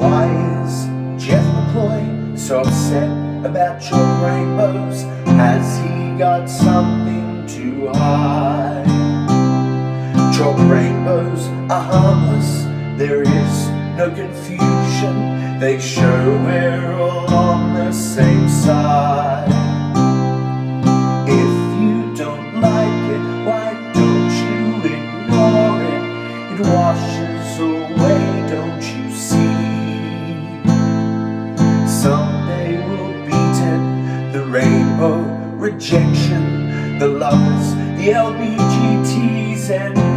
Why is Jeff McCoy so upset about chalk rainbows? Has he got something to hide? Chalk rainbows are harmless, there is no confusion. They show we're all on the same side. If you don't like it, why don't you ignore it? It washes away, don't you see? Someday we'll beat it, the rainbow rejection, the lovers, the LBGTs, and